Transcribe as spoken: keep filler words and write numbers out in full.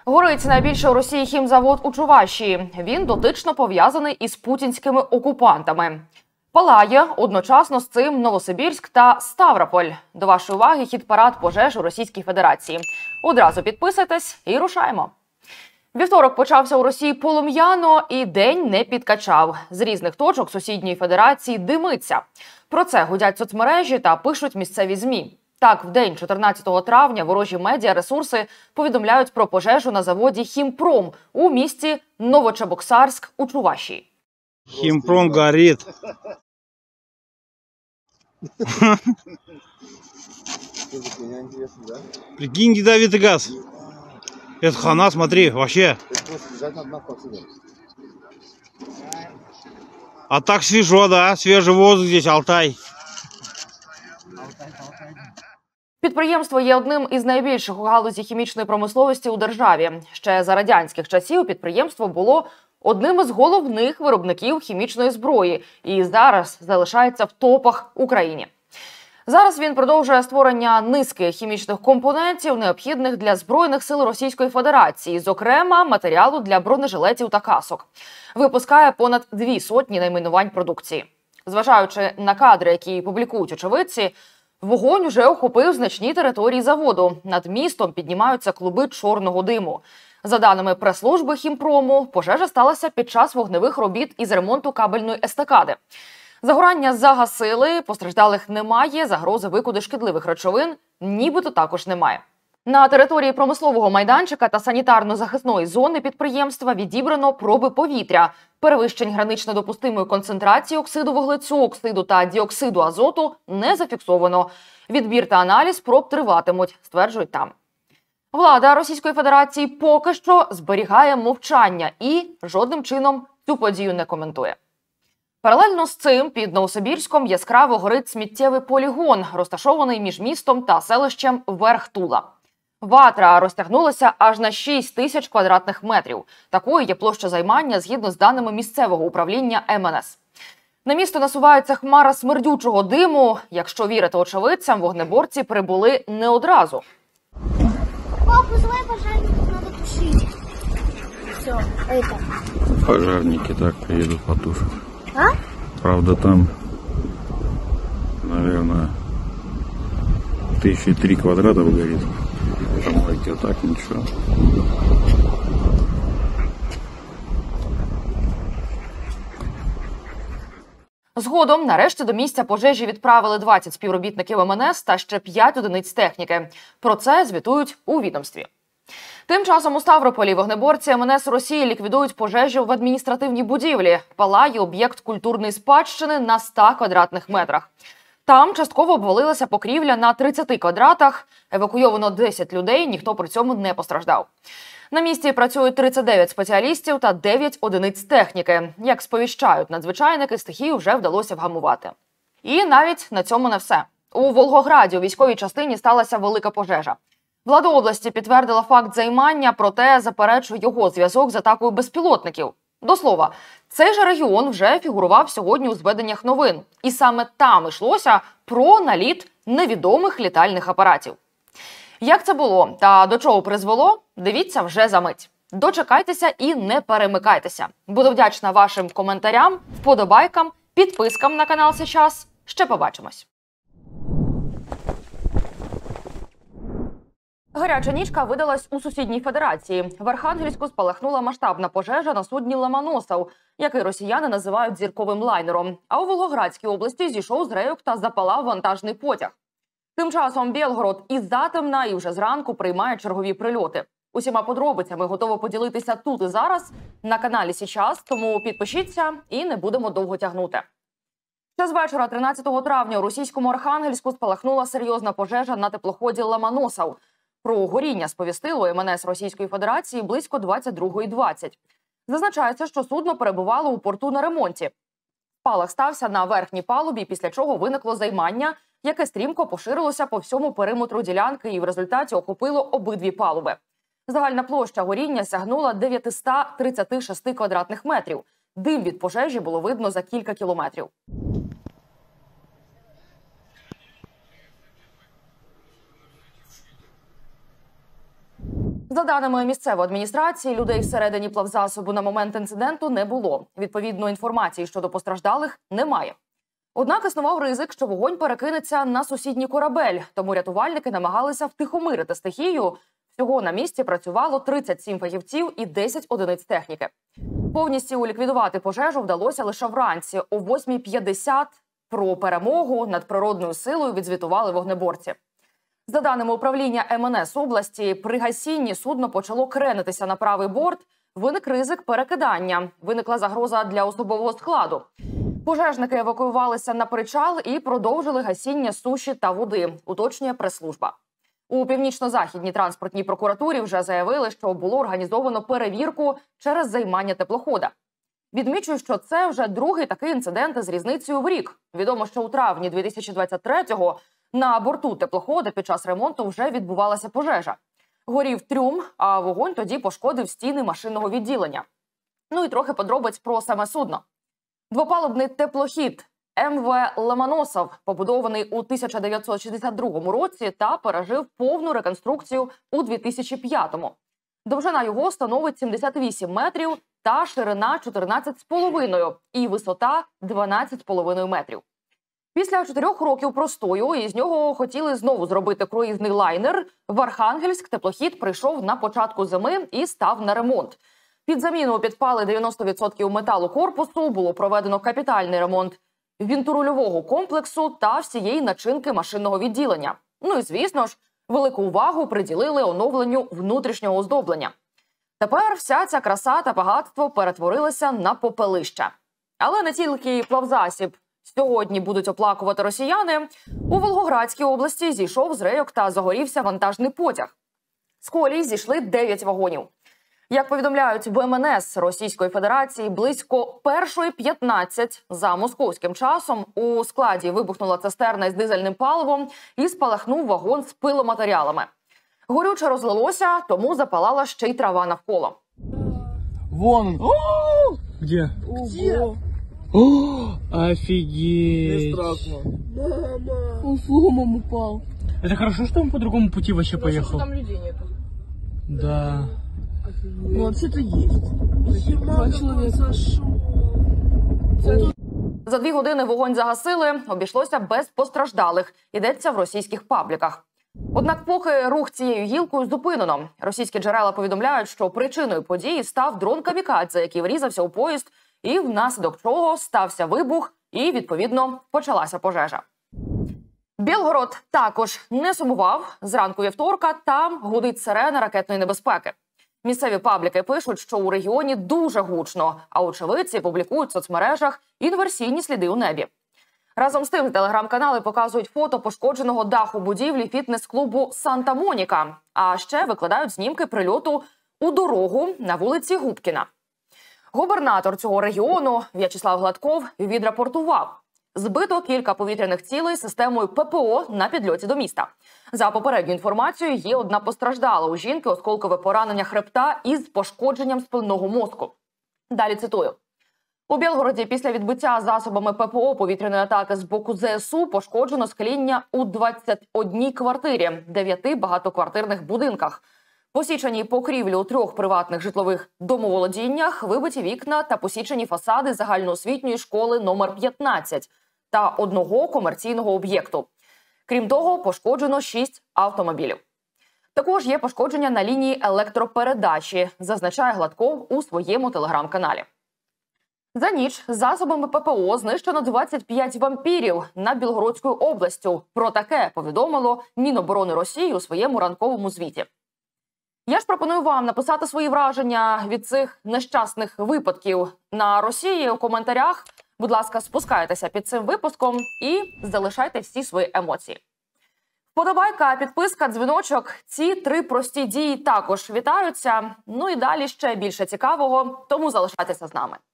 Горить найбільший у Росії хімзавод у Чувашії. Він дотично пов'язаний із путінськими окупантами. Палає одночасно з цим Новосибірськ та Ставрополь. До вашої уваги хіт-парад пожеж у Російській Федерації. Одразу підписуйтесь і рушаємо. Вівторок почався у Росії полум'яно і день не підкачав. З різних точок сусідньої федерації димиться. Про це гудять соцмережі та пишуть місцеві ЗМІ. Так, в день чотирнадцятого травня ворожі медіаресурси повідомляють про пожежу на заводі «Хімпром» у місті Новочебоксарськ у Чувашії. «Хімпром» горить. Прикинь, ядовитый газ. Это хана, смотри, вообще. А так свежо, да? Свежий воздух здесь, Алтай. Підприємство є одним із найбільших у галузі хімічної промисловості у державі. Ще за радянських часів підприємство було одним із головних виробників хімічної зброї і зараз залишається в топах в Україні. Зараз він продовжує створення низки хімічних компонентів, необхідних для Збройних сил Російської Федерації, зокрема матеріалу для бронежилетів та касок. Випускає понад дві сотні найменувань продукції. Зважаючи на кадри, які публікують очевидці, вогонь уже охопив значні території заводу. Над містом піднімаються клуби чорного диму. За даними прес-служби «Хімпрому», пожежа сталася під час вогневих робіт із ремонту кабельної естакади. Загорання загасили, постраждалих немає, загрози викиду шкідливих речовин нібито також немає. На території промислового майданчика та санітарно-захисної зони підприємства відібрано проби повітря. Перевищень гранично допустимої концентрації оксиду вуглецю, оксиду та діоксиду азоту не зафіксовано. Відбір та аналіз проб триватимуть, стверджують там. Влада Російської Федерації поки що зберігає мовчання і жодним чином цю подію не коментує. Паралельно з цим під Новосибірськом яскраво горить сміттєвий полігон, розташований між містом та селищем Верх-Тула. Ватра розтягнулася аж на шість тисяч квадратних метрів. Такою є площа займання згідно з даними місцевого управління Ем Ен Ес. На місто насувається хмара смердючого диму. Якщо вірити очевидцям, вогнеборці прибули не одразу. Папа, вызывай пожарников, надо тушить. Все, это. Пожарники так приедут потушат. А? Правда, там, наверное, тысячи три квадрата горит. Помойте, а так ничего. Згодом, нарешті, до місця пожежі відправили двадцять співробітників Ем Ен Ес та ще п'ять одиниць техніки. Про це звітують у відомстві. Тим часом у Ставрополі вогнеборці Ем Ен Ес Росії ліквідують пожежу в адміністративній будівлі. Палає об'єкт культурної спадщини на ста квадратних метрах. Там частково обвалилася покрівля на тридцяти квадратах. Евакуйовано десять людей, ніхто при цьому не постраждав. На місці працюють тридцять дев'ять спеціалістів та дев'ять одиниць техніки. Як сповіщають надзвичайники, стихію вже вдалося вгамувати. І навіть на цьому не все. У Волгограді у військовій частині сталася велика пожежа. Влада області підтвердила факт займання, проте заперечує його зв'язок з атакою безпілотників. До слова, цей же регіон вже фігурував сьогодні у зведеннях новин. І саме там йшлося про наліт невідомих літальних апаратів. Як це було та до чого призвело, дивіться вже за мить. Дочекайтеся і не перемикайтеся. Буду вдячна вашим коментарям, вподобайкам, підпискам на канал «Сейчас». Ще побачимось. Гаряча нічка видалась у сусідній федерації. В Архангельську спалахнула масштабна пожежа на судні «Ломоносов», який росіяни називають зірковим лайнером. А у Волгоградській області зійшов з рейок та запалав вантажний потяг. Тим часом Білгород із затемна і вже зранку приймає чергові прильоти. Усіма подробицями готова поділитися тут і зараз на каналі «Сейчас», тому підпишіться і не будемо довго тягнути. Ще з вечора тринадцятого травня у російському Архангельську спалахнула серйозна пожежа на теплоході «Ломоносов». Про горіння сповістило Ем Ен Ес Російської Федерації близько двадцять другої двадцять. Зазначається, що судно перебувало у порту на ремонті. Спалах стався на верхній палубі, після чого виникло займання, яке стрімко поширилося по всьому периметру ділянки і в результаті охопило обидві палуби. Загальна площа горіння сягнула дев'ятсот тридцять шість квадратних метрів. Дим від пожежі було видно за кілька кілометрів. За даними місцевої адміністрації, людей всередині плавзасобу на момент інциденту не було. Відповідно, інформації щодо постраждалих немає. Однак існував ризик, що вогонь перекинеться на сусідній корабель, тому рятувальники намагалися втихомирити стихію. Всього на місці працювало тридцять сім фахівців і десять одиниць техніки. Повністю ліквідувати пожежу вдалося лише вранці. О восьмій п'ятдесят про перемогу над природною силою відзвітували вогнеборці. За даними управління ем ен ес області, при гасінні судно почало кренитися на правий борт. Виник ризик перекидання. Виникла загроза для особового складу. Пожежники евакуювалися на причал і продовжили гасіння суші та води, уточнює прес-служба. У Північно-Західній транспортній прокуратурі вже заявили, що було організовано перевірку через займання теплохода. Відмічую, що це вже другий такий інцидент з різницею в рік. Відомо, що у травні дві тисячі двадцять третього на борту теплохода під час ремонту вже відбувалася пожежа. Горів трюм, а вогонь тоді пошкодив стіни машинного відділення. Ну і трохи подробиць про саме судно. Двопалубний теплохід ем ве «Ломоносов», побудований у тисяча дев'ятсот шістдесят другому році та пережив повну реконструкцію у дві тисячі п'ятому. Довжина його становить сімдесят вісім метрів та ширина чотирнадцять з половиною і висота дванадцять з половиною метрів. Після чотирьох років простою із нього хотіли знову зробити круїзний лайнер. В Архангельськ теплохід прийшов на початку зими і став на ремонт. Під заміну підпали дев'яносто відсотків металу корпусу, було проведено капітальний ремонт вінтурульового комплексу та всієї начинки машинного відділення. Ну і, звісно ж, велику увагу приділили оновленню внутрішнього оздоблення. Тепер вся ця краса та багатство перетворилися на попелище. Але не тільки плавзасіб сьогодні будуть оплакувати росіяни. У Волгоградській області зійшов з рейок та загорівся вантажний потяг. З колій зійшли дев'ять вагонів. Як повідомляють в ем ен ес Російської Федерації, близько першої п'ятнадцять за московським часом у складі вибухнула цистерна із дизельним паливом і спалахнув вагон з пиломатеріалами. Горюче розлилося, тому запалала ще й трава навколо. Вон он. О! Где? Где? О, офигеть. Не страшно. Мама. Он с ломом упал. Это хорошо, что он по другому пути вообще Хорошо, поехал. что там людей нету. Да. Ну, вообще-то есть. Два человека. За дві години вогонь загасили, обійшлося без постраждалих, йдеться в російських пабліках. Однак поки рух цією гілкою зупинено. Російські джерела повідомляють, що причиною події став дрон-камікадзе, який врізався у поїзд, і внаслідок чого стався вибух і, відповідно, почалася пожежа. Білгород також не сумував. Зранку вівторка там гудить сирена ракетної небезпеки. Місцеві пабліки пишуть, що у регіоні дуже гучно, а очевидці публікують в соцмережах інверсійні сліди у небі. Разом з тим, телеграм-канали показують фото пошкодженого даху будівлі фітнес-клубу «Санта-Моніка», а ще викладають знімки прильоту у дорогу на вулиці Губкіна. Губернатор цього регіону В'ячеслав Гладков відрапортував: збито кілька повітряних цілей системою пе пе о на підльоті до міста. За попередньою інформацією, є одна постраждала. У жінки осколкове поранення хребта із пошкодженням спинного мозку. Далі цитую. У Білгороді після відбиття засобами пе пе о повітряної атаки з боку зе ес у пошкоджено скління у двадцять одній квартирі, дев'яти багатоквартирних будинках. Посічені покрівлі у трьох приватних житлових домоволодіннях, вибиті вікна та посічені фасади загальноосвітньої школи номер п'ятнадцять та одного комерційного об'єкту. Крім того, пошкоджено шість автомобілів. Також є пошкодження на лінії електропередачі, зазначає Гладков у своєму телеграм-каналі. За ніч засобами пе пе о знищено двадцять п'ять вампірів над Білгородською областю. Про таке повідомило Міноборони Росії у своєму ранковому звіті. Я ж пропоную вам написати свої враження від цих нещасних випадків на Росії у коментарях. Будь ласка, спускайтеся під цим випуском і залишайте всі свої емоції. Вподобайка, підписка, дзвіночок – ці три прості дії також вітаються. Ну і далі ще більше цікавого, тому залишайтеся з нами.